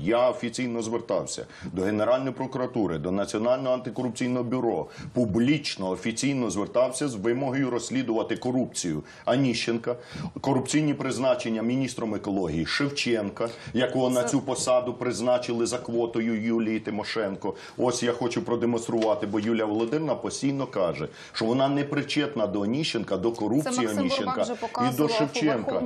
Я офіційно звертався до Генеральної прокуратури, до Національного антикорупційного бюро, публічно, офіційно звертався з вимогою розслідувати корупцію Аніщенка, корупційні призначення міністром екології Шевченка, якого на цю посаду призначили за квотою Юлії Тимошенко. Ось я хочу продемонструвати, бо Юлія Володимирівна постійно каже, що вона не причетна до Аніщенка, до корупції Аніщенка і до Шевченка.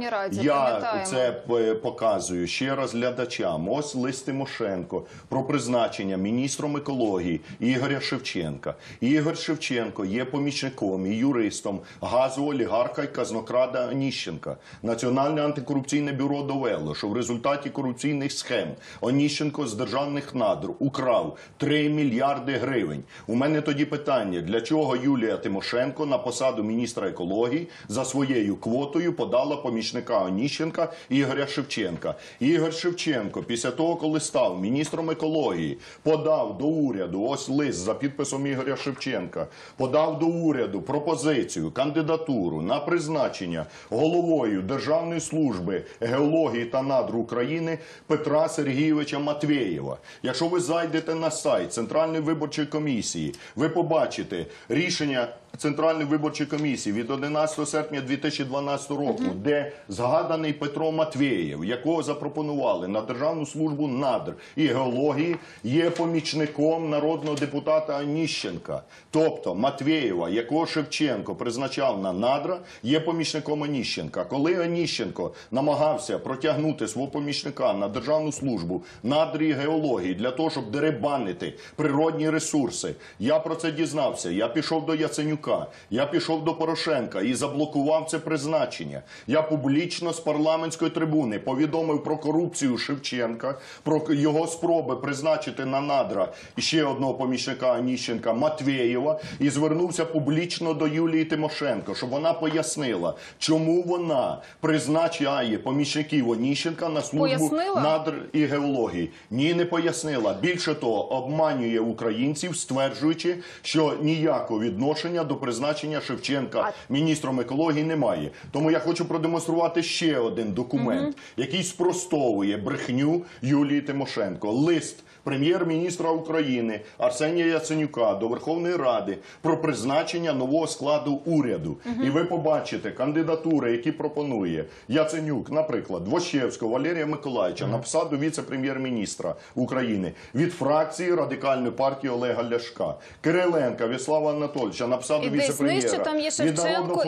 Я це показую ще раз глядачам. Ось лист Тимошенко про призначення міністром екології Ігоря Шевченка. Ігор Шевченко є помічником і юристом газового олігарха і казнокрада Аніщенка. Національне антикорупційне бюро довело, що в результаті корупційних схем Аніщенко з державних надр украв 3 мільярди гривень. У мене тоді питання, для чого Юлія Тимошенко на посаду міністра екології за своєю квотою подала помічника Аніщенка Ігоря Шевченка. Ігор Шевченко після того, коли став міністром екології, подав до уряду, ось лист за підписом Ігоря Шевченка, подав до уряду пропозицію, кандидатуру на призначення головою Державної служби геології та надр України Петра Сергійовича Матвєєва. Якщо ви зайдете на сайт Центральної виборчої комісії, ви побачите рішення Центральної виборчої комісії від 11 серпня 2012 року, де згаданий Петро Матвєєв, якого запропонували на Державну службу надр і геології, є помічником народного депутата Аніщенка. Тобто Матвєєва, якого Шевченко призначав на надра, є помічником Аніщенка. Коли Аніщенко намагався протягнути свого помічника на Державну службу надр і геології для того, щоб деребанити природні ресурси, я про це дізнався. Я пішов до Яценюка, я пішов до Порошенка і заблокував це призначення. Я публічно з парламентської трибуни повідомив про корупцію Шевченка, про його спроби призначити на надра ще одного помічника Аніщенка Матвєєва і звернувся публічно до Юлії Тимошенко, щоб вона пояснила, чому вона призначає помічників Аніщенка на службу надр і геології. Ні, не пояснила. Більше того, обманює українців, стверджуючи, що ніякого відношення до призначення Шевченка міністром екології немає. Тому я хочу продемонструвати ще один документ, який спростовує брехню Юлії Тимошенко. Лист прем'єр-міністра України Арсенія Яценюка до Верховної Ради про призначення нового складу уряду. І ви побачите кандидатури, які пропонує Яценюк, наприклад, Двощевського Валерія Миколайовича на посаду віце-прем'єр-міністра України від фракції Радикальної партії Олега Ляшка, Кириленка В'ячеслава Анатолійовича на посаду віце-прем'єра від Народного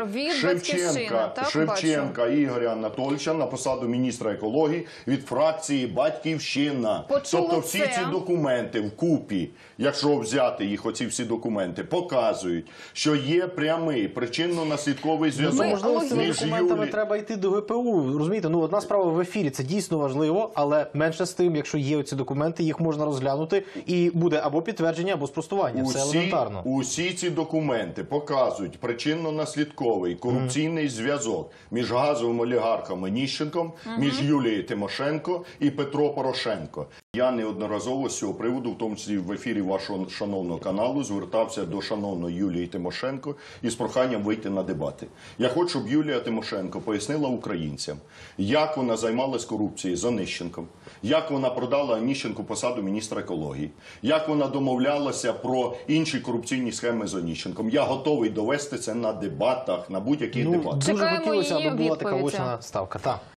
фронту, Шевченка Ігоря Анатолійовича на посаду міністра екології від фракції Батьківщина. Тобто всі ці документи вкупі, якщо взяти їх, оці всі документи, показують, що є прямий причинно-наслідковий зв'язок. Можливо, з цими документами треба йти до ГПУ. Розумієте, ну одна справа в ефірі, це дійсно важливо, але менше з тим, якщо є оці документи, їх можна розглянути і буде або підтвердження, або спростування. Все елементарно. Усі ці документи показують причинно-наслідковий корупційний зв'язок між газовим олігархом Аніщенком, між Юлією Тимошенко і Петро Порошенко. Я неодноразово з цього приводу, в тому числі в ефірі вашого шановного каналу, звертався до шановної Юлії Тимошенко із проханням вийти на дебати. Я хочу, щоб Юлія Тимошенко пояснила українцям, як вона займалась корупцією з Аніщенком, як вона продала Аніщенку посаду міністра екології, як вона домовлялася про інші корупційні схеми з Аніщенком. Я готовий довести це на дебатах, на будь-яких дебатах. Дуже хотілося, аби була така очна ставка.